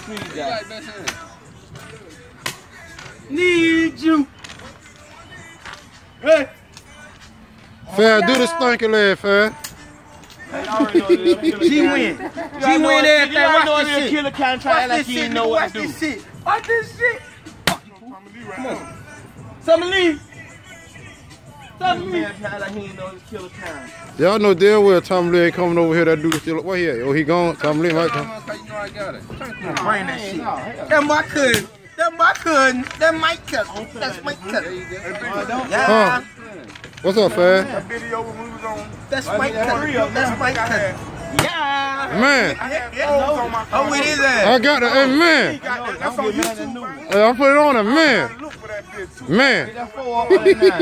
Street guy. Need you. Hey. Fair, do the stinky leg, fair. G-Win. G-Win everything. Watch this shit. Killer kind of trying like he didn't know what to do. Watch this shit. Watch this shit. Come on. Tommy Lee. Tommy Lee. Man trying like he didn't know his killer kind. Y'all know damn well Tom Lee ain't coming over here. That dude still. Where he at? Oh, he gone. Tom Lee might come. You know I got it. Bring that shit. That's my cousin. That's my cousin. That's my cousin. That's my cousin. Yeah. What's up, fair? That video when we was on. That's my cousin. That's my cousin. Yeah. Man, I'm with his ass. I got the hey, man. That's on YouTube. Hey, I put it on him, man. Look for that bitch too. Man. That 4 up right now.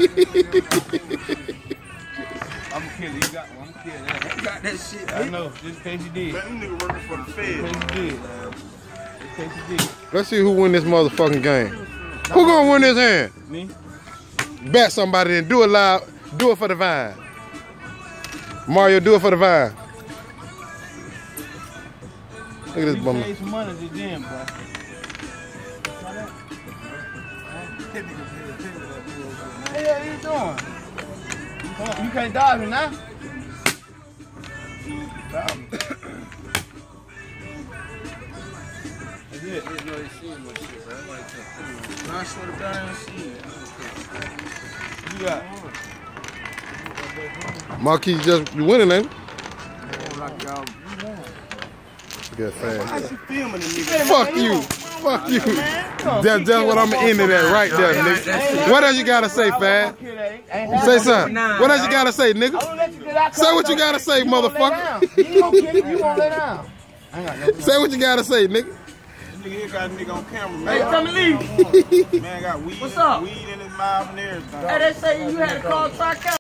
I'm a killer. You got one. I'm a killer. You got that shit. I know. Just in case you did. Man, them niggas working for the Fed. In case you did. In case you did. Let's see who win this motherfucking game. Who gonna win this hand? Me? Bet somebody and do it live. Do it for the vine. Mario, do it for the vine. Look at this bummer. Pay some money to them, bro. What the hell you doing? Come on, you can't dodge me now. That's it. I swear to God, I ain't seen it. You got. Marquis just winning, ain't he? Get fast. I see filming the nigga. Fuck you. Fuck you. That's what I'm ending at right there, nigga. What else you gotta say, Fad? Say something. What else you gotta say, nigga? Say what you gotta say, motherfucker. You gonna kill it, you gonna lay down. Say what you gotta say, nigga. Nigga here got a nigga on camera, man. Hey, Tommy Lee. Man got weed, What's up? weed in his mouth and everything. Hey, they say you had to call Track out.